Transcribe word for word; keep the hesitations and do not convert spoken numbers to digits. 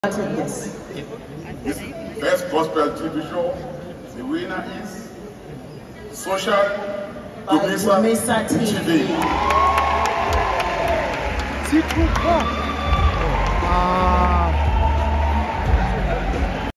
Yes. Best gospel T V show. The winner is Social Dumisa T V. C'est trop bon. Ah.